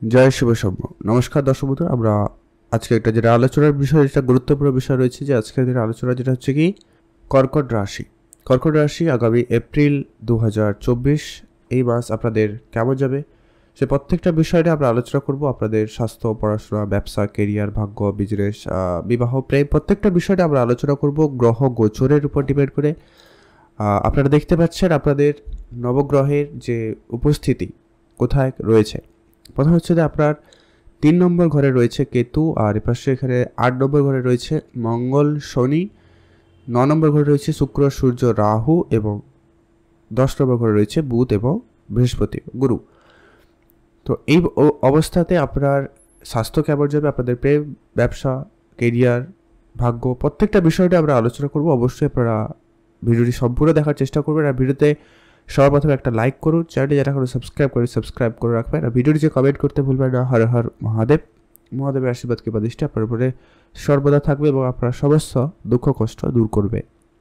জয় শুভ সৌম্য। নমস্কার দর্শক বন্ধু, আমরা আজকে একটা যেটা আলোচনার বিষয়, যেটা গুরুত্বপূর্ণ বিষয় রয়েছে, যে আজকের দিনের আলোচনা যেটা হচ্ছে কি কর্কট রাশি। কর্কট রাশি আগামী এপ্রিল 2024 এই মাস আপনাদের কেমন যাবে, সে প্রত্যেকটা বিষয়টা আমরা আলোচনা করব। আপনাদের স্বাস্থ্য, পড়াশোনা, ব্যবসা, কেরিয়ার, ভাগ্য, বিজনেস, বিবাহ, প্রেম, প্রত্যেকটা বিষয়টা আমরা আলোচনা করব গ্রহ গোচরের উপর ডিপেন্ড করে। আপনারা দেখতে পাচ্ছেন আপনাদের নবগ্রহের যে উপস্থিতি কোথায় রয়েছে। প্রথম হচ্ছে যে আপনার 3 নম্বর ঘরে রয়েছে কেতু, আর এপাশে এখানে 8 নম্বর ঘরে রয়েছে মঙ্গল, শনি। 9 নম্বর ঘরে রয়েছে শুক্র, সূর্য, রাহু, এবং 10 নম্বর ঘরে রয়েছে বুধ এবং বৃহস্পতি, গুরু। তো এই অবস্থাতে আপনার স্বাস্থ্য কেমন যাবে, আপনাদের প্রেম, ব্যবসা, কেরিয়ার, ভাগ্য, প্রত্যেকটা বিষয়টা আমরা আলোচনা করব। অবশ্যই আপনারা ভিডিওটি সম্পূর্ণ দেখার চেষ্টা করবেন। আর ভিডিওতে সবার প্রথমে একটা লাইক করুন, চ্যানেলটি যারা করে সাবস্ক্রাইব করে রাখবেন। আর ভিডিওটি যে কমেন্ট করতে ভুলবেন না। হর হর মহাদেব। মহাদেবের আশীর্বাদ কৃপা দৃষ্টি আপনার উপরে সর্বদা থাকবে এবং আপনার সমস্ত দুঃখ কষ্ট দূর করবে।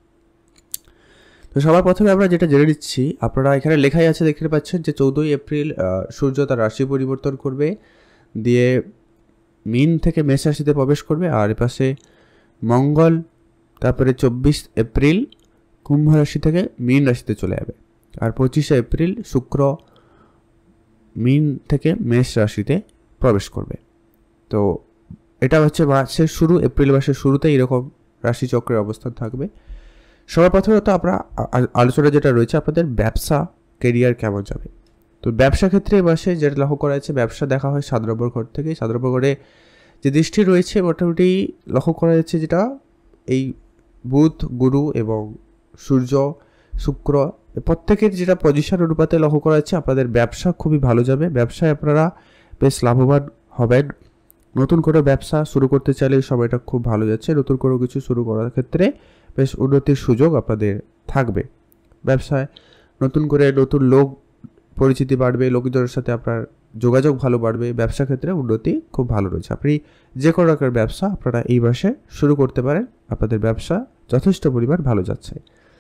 তো সবার প্রথমে আমরা যেটা জেনে নিচ্ছি, আপনারা এখানে লেখাই আছে, দেখতে পাচ্ছেন যে 14 এপ্রিল সূর্য তার রাশি পরিবর্তন করবে, দিয়ে মীন থেকে মেষ রাশিতে প্রবেশ করবে। আর এপাশে মঙ্গল তারপরে 24 এপ্রিল কুম্ভ রাশি থেকে মীন রাশিতে চলে যাবে। আর 25 এপ্রিল শুক্র মীন থেকে মেষ রাশিতে প্রবেশ করবে। তো এটা হচ্ছে মাসের শুরু, এপ্রিল মাসের শুরুতে এরকম রাশিচক্রের অবস্থান থাকবে। সবার প্রথমত আমরা আলোচনা যেটা রয়েছে, আপনাদের ব্যবসা, কেরিয়ার কেমন যাবে। তো ব্যবসা ক্ষেত্রে এই মাসে যেটা লক্ষ্য করা যাচ্ছে, ব্যবসা দেখা হয় 7 নম্বর ঘর থেকে। 7 নম্বর ঘরে যে দৃষ্টি রয়েছে মোটামুটি লক্ষ্য করা যাচ্ছে, যেটা এই বুধ, গুরু এবং সূর্য, শুক্র, প্রত্যেকের যেটা পজিশন অনুপাতে লক্ষ্য করা যাচ্ছে, আপনাদের ব্যবসা খুবই ভালো যাবে। ব্যবসায় আপনারা বেশ লাভবান হবেন। নতুন করে ব্যবসা শুরু করতে চাইলে এই সময়টা খুব ভালো যাচ্ছে। নতুন করে কিছু শুরু করার ক্ষেত্রে বেশ উন্নতির সুযোগ আপনাদের থাকবে। ব্যবসায় নতুন করে নতুন লোক পরিচিতি বাড়বে, লোকজনের সাথে আপনার যোগাযোগ ভালো বাড়বে। ব্যবসা ক্ষেত্রে উন্নতি খুব ভালো রয়েছে। আপনি যে কোনো রকমের ব্যবসা আপনারা এই মাসে শুরু করতে পারেন। আপনাদের ব্যবসা যথেষ্ট পরিমাণ ভালো যাচ্ছে।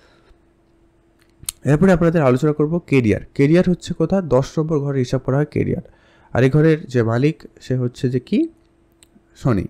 এরপরে আপনাদের আলোচনা করব কেরিয়ার। কেরিয়ার হচ্ছে কোথায়, 10 নম্বর ঘরে হিসাব করা হয় কেরিয়ার। আর এই ঘরের যে মালিক সে হচ্ছে যে কি শনি।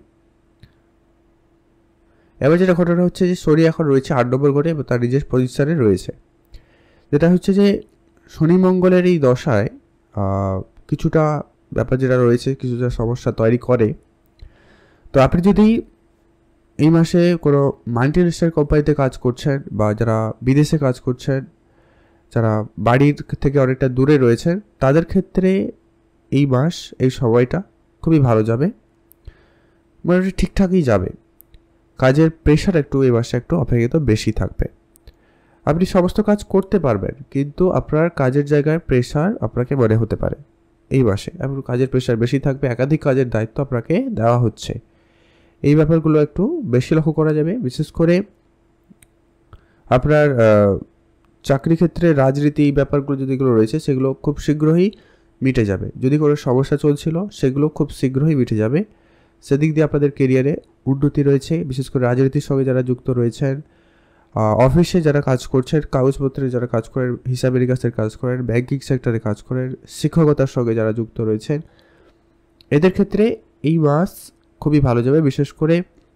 এবার যেটা ঘটনা হচ্ছে যে শনি এখন রয়েছে 8 নম্বর ঘরে এবং তার নিজের পজিশনে রয়েছে। যেটা হচ্ছে যে শনি মঙ্গলের এই দশায় কিছুটা ব্যাপার যেটা রয়েছে, কিছুটা সমস্যা তৈরি করে। তো আপনি যদি এই মাসে কোনো মাল্টিনেশনাল কোম্পানিতে কাজ করছেন, বা যারা বিদেশে কাজ করছেন, যারা বাড়ির থেকে অনেকটা দূরে রয়েছেন, তাদের ক্ষেত্রে এই মাস, এই সময়টা খুবই ভালো যাবে, মোটামুটি ঠিকঠাকই যাবে। কাজের প্রেশার একটু এই মাসে একটু অপেক্ষিত বেশি থাকবে। আপনি সমস্ত কাজ করতে পারবেন, কিন্তু আপনার কাজের জায়গায় প্রেশার আপনাকে মনে হতে পারে। এই মাসে আপনার কাজের প্রেশার বেশি থাকবে, একাধিক কাজের দায়িত্ব আপনাকে দেওয়া হচ্ছে। এই ব্যাপারগুলো একটু বেশি লক্ষ্য করা যাবে। বিশেষ করে আপনার চাকরি ক্ষেত্রে, রাজনীতি, এই ব্যাপারগুলো যেগুলো রয়েছে সেগুলো খুব শীঘ্রই মিটে যাবে। যদি কোনো সমস্যা চলছিল সেগুলো খুব শীঘ্রই মিটে যাবে। সেদিক দিয়ে আপনাদের কেরিয়ারে উন্নতি রয়েছে। বিশেষ করে রাজনীতির সঙ্গে যারা যুক্ত রয়েছেন, অফিসে যারা কাজ করছেন, কাগজপত্রে যারা কাজ করেন, হিসাব নিকাশের কাজ করেন, ব্যাংকিং সেক্টরে কাজ করেন, শিক্ষকতার সঙ্গে যারা যুক্ত রয়েছেন, এদের ক্ষেত্রে এই মাস খুবই ভালো যাবে। বিশেষ করে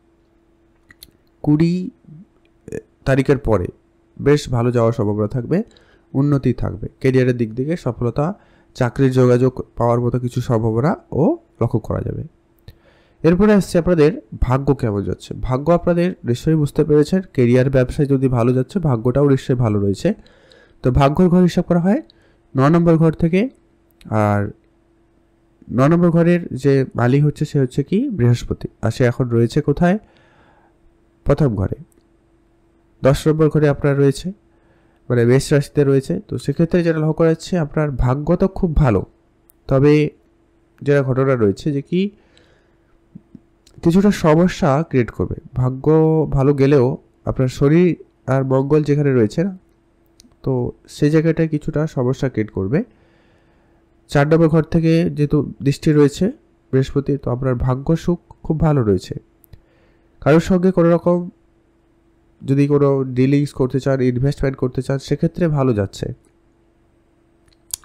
20 তারিখের পরে বেশ ভালো যাওয়ার সম্ভাবনা থাকবে, উন্নতি থাকবে। কেরিয়ারের দিক থেকে সফলতা, চাকরির যোগাযোগ পাওয়ার মতো কিছু সম্ভাবনা ও লক্ষ্য করা যাবে। এরপরে আসছে আপনাদের ভাগ্য কেমন যাচ্ছে। ভাগ্য আপনাদের নিশ্চয়ই বুঝতে পেরেছেন, কেরিয়ার, ব্যবসায় যদি ভালো যাচ্ছে, ভাগ্যটাও নিশ্চয়ই ভালো রয়েছে। তো ভাগ্যর ঘর হিসাব করা হয় 9 নম্বর ঘর থেকে। আর 9 নম্বর ঘরের যে মালিক হচ্ছে সে হচ্ছে কি বৃহস্পতি। আর সে এখন রয়েছে কোথায়, প্রথম ঘরে। 10 নম্বর ঘরে আপনার রয়েছে, মানে মেষ রাশিতে রয়েছে। তো সেক্ষেত্রে যেটা লক্ষ্য করা যাচ্ছে, আপনার ভাগ্য তো খুব ভালো, তবে যেটা ঘটনা রয়েছে যে কি কিছুটা সমস্যা ক্রিয়েট করবে। ভাগ্য ভালো গেলেও আপনার শরীর আর মঙ্গল যেখানে রয়েছে না, তো সেই জায়গাটায় কিছুটা সমস্যা ক্রিয়েট করবে। 4 নম্বর ঘর থেকে যেহেতু দৃষ্টি রয়েছে বৃহস্পতি, তো আপনার ভাগ্য সুখ খুব ভালো রয়েছে। কারোর সঙ্গে কোনো রকম যদি কোনো ডিলিংস করতে চান, ইনভেস্টমেন্ট করতে চান, সেক্ষেত্রে ভালো যাচ্ছে।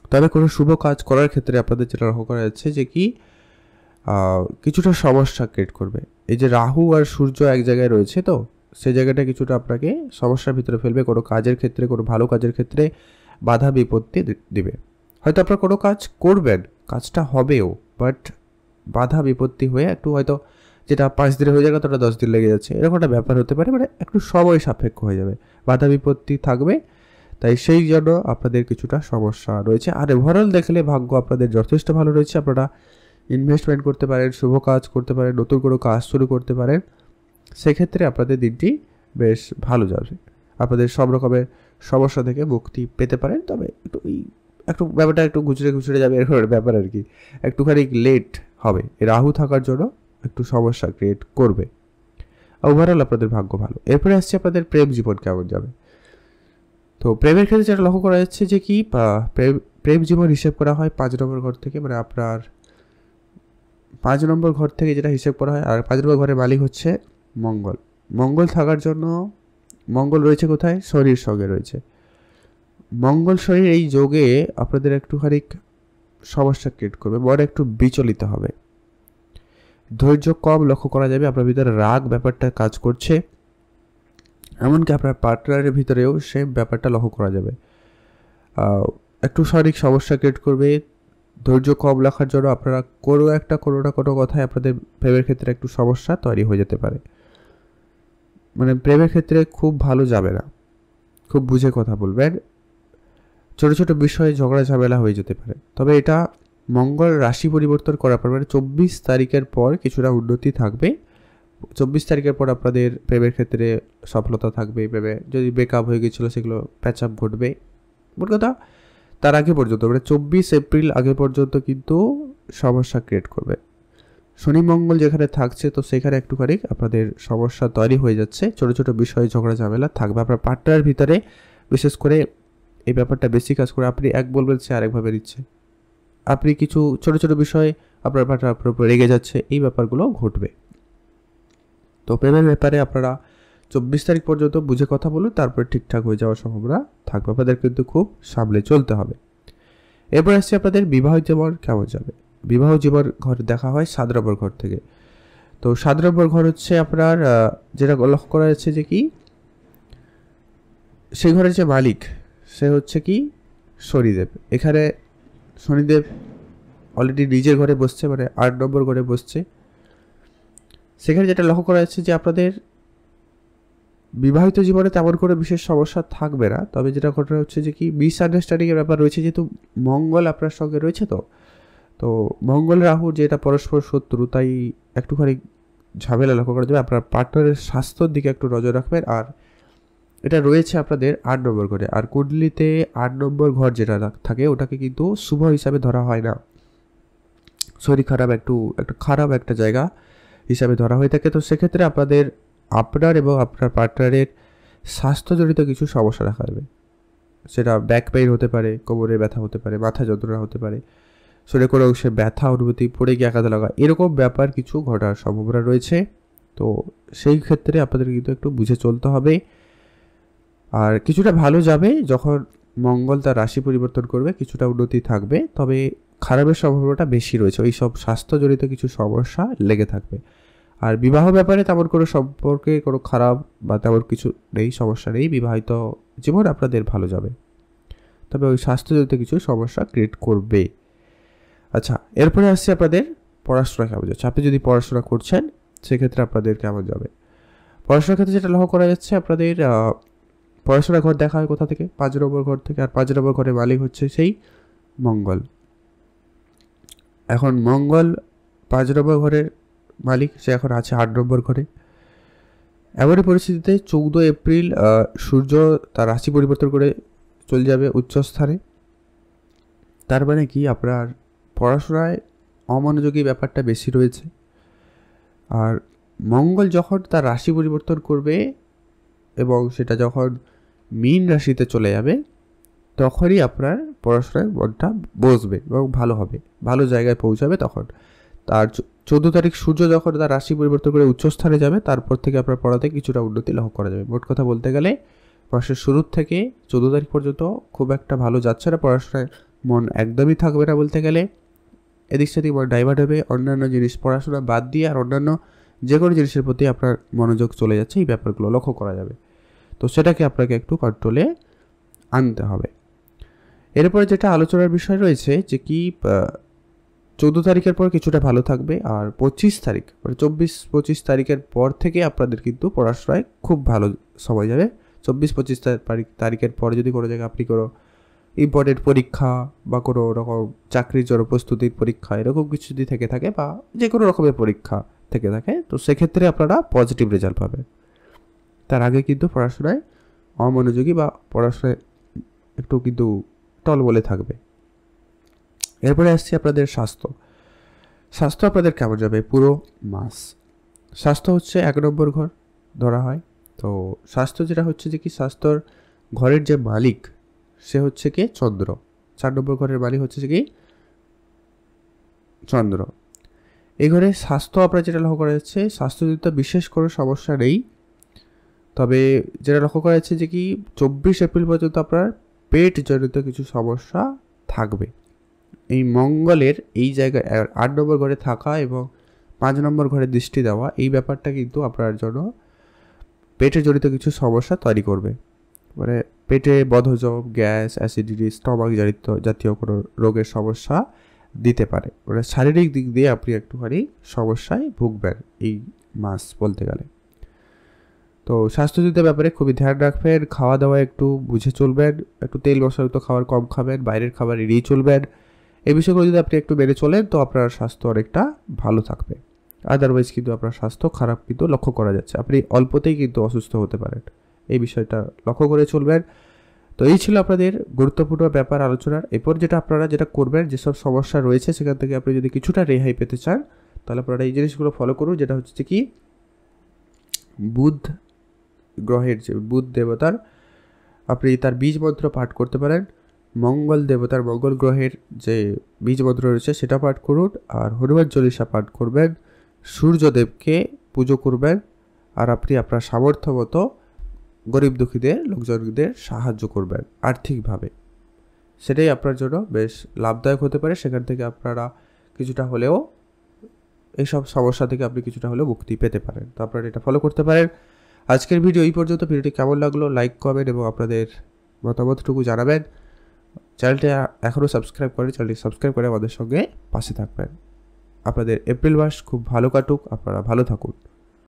তবে কোনো শুভ কাজ করার ক্ষেত্রে আপনাদের যেটা লক্ষ্য করা যাচ্ছে যে কি কিছুটা সমস্যা ক্রিয়েট করবে। এই যে রাহু আর সূর্য এক জায়গায় রয়েছে, তো সেই জায়গাটা কিছুটা আপনাকে সমস্যার ভিতরে ফেলবে। কোনো কাজের ক্ষেত্রে, কোনো ভালো কাজের ক্ষেত্রে বাধা বিপত্তি দিবে। হয়তো আপনারা কোনো কাজ করবেন, কাজটা হবেও, বাট বাধা বিপত্তি হয়ে একটু হয়তো যেটা 5 দিনে হয়ে যাবে ততটা 10 দিন লেগে যাচ্ছে, এরকম একটা ব্যাপার হতে পারে। মানে একটু সময় সাপেক্ষ হয়ে যাবে, বাধা বিপত্তি থাকবে। তাই সেই জন্য আপনাদের কিছুটা সমস্যা রয়েছে। আর ওভারঅল দেখলে ভাগ্য আপনাদের যথেষ্ট ভালো রয়েছে। আপনারা ইনভেস্টমেন্ট করতে পারেন, শুভ কাজ করতে পারেন, নতুন কোনো কাজ শুরু করতে পারেন। সেক্ষেত্রে আপনাদের দিনটি বেশ ভালো যাবে। আপনাদের সব রকমের সমস্যা থেকে মুক্তি পেতে পারেন। তবে একটু ব্যাপারটা একটু গুছড়ে যাবে, এরকম ব্যাপার আর কি। একটুখানি লেট হবে, রাহু থাকার জন্য একটু সমস্যা ক্রিয়েট করবে। ওভারঅল আপনাদের ভাগ্য ভালো। এরপরে আসছে আপনাদের প্রেম জীবন কেমন যাবে। তো প্রেমের ক্ষেত্রে যেটা লক্ষ্য করা যাচ্ছে যে কি প্রেম জীবন হিসেব করা হয় 5 নম্বর ঘর থেকে। মানে আপনার 5 নম্বর ঘর থেকে যেটা হিসেব করা হয়, আর 5 নম্বর ঘরের মালিক হচ্ছে মঙ্গল। মঙ্গল থাকার জন্য, মঙ্গল রয়েছে কোথায়? শনির সঙ্গে রয়েছে। মঙ্গল শনির এই যোগে আপনাদের একটুখানি সমস্যা ক্রিয়েট করবে, মন একটু বিচলিত হবে, ধৈর্য কম লক্ষ্য করা যাবে, আপনার ভিতরে রাগ ব্যাপারটা কাজ করছে। এমনকি আপনার পার্টনারের ভিতরেও সেম ব্যাপারটা লক্ষ্য করা যাবে। একটু শারীরিক সমস্যা ক্রিয়েট করবে। ধৈর্য কম রাখার জন্য আপনারা কোনো না কোনো কথায় আপনাদের প্রেমের ক্ষেত্রে একটু সমস্যা তৈরি হয়ে যেতে পারে। মানে প্রেমের ক্ষেত্রে খুব ভালো যাবে না, খুব বুঝে কথা বলবেন। ছোটো ছোটো বিষয়ে ঝগড়া ঝামেলা হয়ে যেতে পারে। তবে এটা মঙ্গল রাশি পরিবর্তন করার পর, মানে 24 তারিখের পর কিছুটা উন্নতি থাকবে। 24 তারিখের পর আপনাদের প্রেমের ক্ষেত্রে সফলতা থাকবে। প্রেমে যদি ব্রেকআপ হয়ে গেছিলো সেগুলো প্যাচ আপ ঘটবে। মোট কথা তার আগে পর্যন্ত, মানে 24 এপ্রিল আগে পর্যন্ত কিন্তু সমস্যা ক্রিয়েট করবে। শনি মঙ্গল যেখানে থাকছে, তো সেখানে একটুখানি আপনাদের সমস্যা তৈরি হয়ে যাচ্ছে। ছোটো ছোটো বিষয়ে ঝগড়া ঝামেলা থাকবে। আপনার পার্টনারের ভিতরে বিশেষ করে এই ব্যাপারটা বেশি কাজ করে। আপনি এক বলবেন, সে আরেকভাবে দিচ্ছে। আপনি কিছু ছোটো ছোটো বিষয়ে আপনার পার্টনার আপনার উপর রেগে যাচ্ছে, এই ব্যাপারগুলো ঘটবে। তো প্রেমের ব্যাপারে আপনারা 24 তারিখ পর্যন্ত বুঝে কথা বলুন, তারপরে ঠিকঠাক হয়ে যাওয়ার সম্ভাবনা থাকবে। আপনাদের কিন্তু খুব সামলে চলতে হবে। এরপর আসছে আপনাদের বিবাহ জীবন কেমন যাবে। বিবাহ জীবন ঘর দেখা হয় 7 নম্বর ঘর থেকে। তো 7 নম্বর ঘর হচ্ছে আপনার যেটা লক্ষ্য করা যাচ্ছে যে কি সেই ঘরের যে মালিক সে হচ্ছে কি শনিদেব। এখানে শনিদেব অলরেডি নিজের ঘরে বসছে, মানে 8 নম্বর ঘরে বসছে। সেখানে যেটা লক্ষ্য করা যাচ্ছে যে আপনাদের বিবাহিত জীবনে তেমন করে বিশেষ সমস্যা থাকবে না। তবে যেটা ঘটনা হচ্ছে যে কি মিসআন্ডারস্ট্যান্ডিংয়ের ব্যাপার রয়েছে, যেহেতু মঙ্গল আপনার সঙ্গে রয়েছে। তো মঙ্গল রাহু যেটা পরস্পর শত্রু, তাই একটুখানি ঝামেলা লক্ষ্য করা যাবে। আপনার পার্টনারের স্বাস্থ্যের দিকে একটু নজর রাখবেন। আর এটা রয়েছে আপনাদের 8 নম্বর ঘরে। আর কুণ্ডলিতে 8 নম্বর ঘর যেটা থাকে ওটাকে কিন্তু শুভ হিসাবে ধরা হয় না, শরীর খারাপ একটু খারাপ একটা জায়গা হিসাবে ধরা হয়ে থাকে। তো সেক্ষেত্রে আপনার এবং আপনার পার্টনারের স্বাস্থ্যজনিত কিছু সমস্যা দেখা যাবে। সেটা ব্যাক পেইন হতে পারে, কোমরে ব্যথা হতে পারে, মাথা যন্ত্রণা হতে পারে, শরীরে কোনো অংশে ব্যথা অনুভূতি, পড়ে গিয়ে আঘাত লাগা, এরকম ব্যাপার কিছু ঘটার সম্ভাবনা রয়েছে। তো সেই ক্ষেত্রে আপনাদের কিন্তু একটু বুঝে চলতে হবে। আর কিছুটা ভালো যাবে যখন মঙ্গল তার রাশি পরিবর্তন করবে, কিছুটা উন্নতি থাকবে। তবে খারাপের সম্ভাবনাটা বেশি রয়েছে, ওই সব স্বাস্থ্যজনিত কিছু সমস্যা লেগে থাকবে। আর বিবাহ ব্যাপারে তেমন কোনো সম্পর্কে কোনো খারাপ বা তেমন কিছু নেই, সমস্যা নেই। বিবাহিত জীবন আপনাদের ভালো যাবে, তবে ওই স্বাস্থ্যজনিত কিছু সমস্যা ক্রিয়েট করবে। আচ্ছা, এরপরে আসছে আপনাদের পড়াশোনা কেমন যাচ্ছে। আপনি যদি পড়াশোনা করছেন সেক্ষেত্রে আপনাদের কেমন যাবে। পড়াশোনার ক্ষেত্রে যেটা লক্ষ্য করা যাচ্ছে, আপনাদের পড়াশোনার ঘর দেখা হয় কোথা থেকে? 5 নম্বর ঘর থেকে। আর 5 নম্বর ঘরের মালিক হচ্ছে সেই মঙ্গল। এখন মঙ্গল 5 নম্বর ঘরের মালিক, সে এখন আছে 8 নম্বর ঘরে। এমনই পরিস্থিতিতে 14 এপ্রিল সূর্য তার রাশি পরিবর্তন করে চলে যাবে উচ্চ স্থানে। তার মানে কি আপনার পড়াশোনায় অমনোযোগী ব্যাপারটা বেশি রয়েছে। আর মঙ্গল যখন তার রাশি পরিবর্তন করবে এবং সেটা যখন মীন রাশিতে চলে যাবে, তখনই আপনার পড়াশোনায় মনটা বসবে এবং ভালো হবে, ভালো জায়গায় পৌঁছাবে। তখন তার 14 তারিখ সূর্য যখন তার রাশি পরিবর্তন করে উচ্চস্থানে যাবে, তারপর থেকে আপনার পড়াতে কিছুটা উন্নতি লক্ষ্য করা যাবে। মোট কথা বলতে গেলে মাসের শুরুর থেকে 14 তারিখ পর্যন্ত খুব একটা ভালো যাচ্ছে না, পড়াশোনায় মন একদমই থাকবে না বলতে গেলে, এদিক সেদিক মন ডাইভার্ট হবে, অন্যান্য জিনিস পড়াশোনা বাদ দিয়ে আর অন্যান্য যে কোনো জিনিসের প্রতি আপনার মনোযোগ চলে যাচ্ছে, এই ব্যাপারগুলো লক্ষ্য করা যাবে। তো সেটাকে আপনাকে একটু কন্ট্রোলে আনতে হবে। এরপরে যেটা আলোচনার বিষয় রয়েছে যে কি 14 তারিখের পর কিছুটা ভালো থাকবে, আর 25 তারিখ মানে 24-25 তারিখের পর থেকে আপনাদের কিন্তু পড়াশোনায় খুব ভালো সময় যাবে। 24-25 তারিখের পরে যদি কোনো জায়গায় আপনি কোনো ইম্পর্টেন্ট পরীক্ষা বা কোনো রকম চাকরির জন্য প্রস্তুতির পরীক্ষা এরকম কিছু যদি থেকে থাকে বা যে কোনো রকমের পরীক্ষা থেকে থাকে, তো সেক্ষেত্রে আপনারা পজিটিভ রেজাল্ট পাবেন। তার আগে কিন্তু পড়াশোনায় অমনোযোগী বা পড়াশোনায় একটু কিন্তু টলবলে থাকবে। এরপরে আসছি আপনাদের স্বাস্থ্য আপনাদের কেমন যাবে পুরো মাস। স্বাস্থ্য হচ্ছে 1 নম্বর ঘর ধরা হয়। তো স্বাস্থ্য যেটা হচ্ছে যে কি স্বাস্থ্যর ঘরের যে মালিক সে হচ্ছে কি চন্দ্র। 4 নম্বর ঘরের মালিক হচ্ছে কি চন্দ্র। এই ঘরে স্বাস্থ্য আপনার যেটা লক্ষ্য করা যাচ্ছে, স্বাস্থ্যজনিত বিশেষ কোনো সমস্যা নেই, তবে যেটা লক্ষ্য করা যাচ্ছে যে কি 24 এপ্রিল পর্যন্ত আপনার পেট জনিত কিছু সমস্যা থাকবে। এই মঙ্গলের এই জায়গায় 8 নম্বর ঘরে থাকা এবং 5 নম্বর ঘরে দৃষ্টি দেওয়া, এই ব্যাপারটা কিন্তু আপনার জন্য পেটে জড়িত কিছু সমস্যা তৈরি করবে। মানে পেটে বদহজম, গ্যাস, অ্যাসিডিটি, স্টমাক জাতীয় কোনো রোগের সমস্যা দিতে পারে। মানে শারীরিক দিক দিয়ে আপনি একটুখানি সমস্যায় ভুগবেন এই মাস বলতে গেলে। তো স্বাস্থ্যজনিত ব্যাপারে খুবই ধ্যান রাখবেন, খাওয়া দাওয়া একটু বুঝে চলবেন, একটু তেল মশলাযুক্ত খাবার কম খাবেন, বাইরের খাবার এড়িয়ে চলবেন। এই বিষয়গুলো যদি আপনি একটু মেনে চলেন তো আপনার স্বাস্থ্য অনেকটা ভালো থাকবে। আদারওয়াইজ কিন্তু আপনার স্বাস্থ্য খারাপ কিন্তু লক্ষ্য করা যাচ্ছে, আপনি অল্পতেই কিন্তু অসুস্থ হতে পারেন। এই বিষয়টা লক্ষ্য করে চলবেন। তো এই ছিল আপনাদের গুরুত্বপূর্ণ ব্যাপার আলোচনার। এরপর আপনারা যেটা করবেন, যেসব সমস্যা রয়েছে সেখান থেকে আপনি যদি কিছুটা রেহাই পেতে চান তাহলে আপনারা এই জিনিসগুলো ফলো করুন। যেটা হচ্ছে কি বুধ গ্রহের যে বুধ দেবতার আপনি তার বীজ মন্ত্র পাঠ করতে পারেন। মঙ্গল দেবতার মঙ্গল গ্রহের যে বীজ মন্ত্র রয়েছে সেটা পাঠ করুন, আর হনুমান চল্লিশা পাঠ করবেন, সূর্যদেবকে পুজো করবেন, আর আপনি আপনার সামর্থ্য মতো গরিব দুঃখীদের লোকজনদের সাহায্য করবেন আর্থিকভাবে। সেটাই আপনার জন্য বেশ লাভদায়ক হতে পারে। সেখান থেকে আপনারা কিছুটা হলেও এইসব সমস্যা থেকে আপনি কিছুটা হলেও মুক্তি পেতে পারেন। তো আপনারা এটা ফলো করতে পারেন। আজকের ভিডিও এই পর্যন্ত। ভিডিওটি কেমন লাগলো লাইক করবেন এবং আপনাদের মতামতটুকু জানাবেন। চ্যানেলটি এখনও সাবস্ক্রাইব করেন, চ্যানেলটি সাবস্ক্রাইব করে আমাদের সঙ্গে পাশে থাকবেন। আপনাদের এপ্রিল মাস খুব ভালো কাটুক, আপনারা ভালো থাকুন।